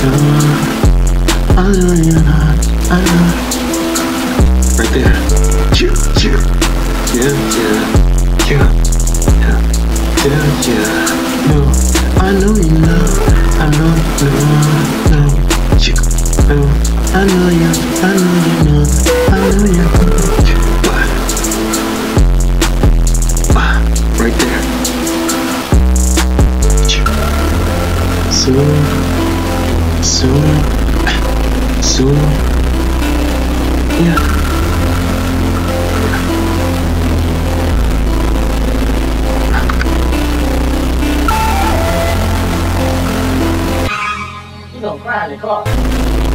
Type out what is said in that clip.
I know you're not. I know. Right there. Yeah. No, I know you know. I know. No. I know you. I know you know. I know you. Right there. Soon. Yeah. You gonna cry in the car.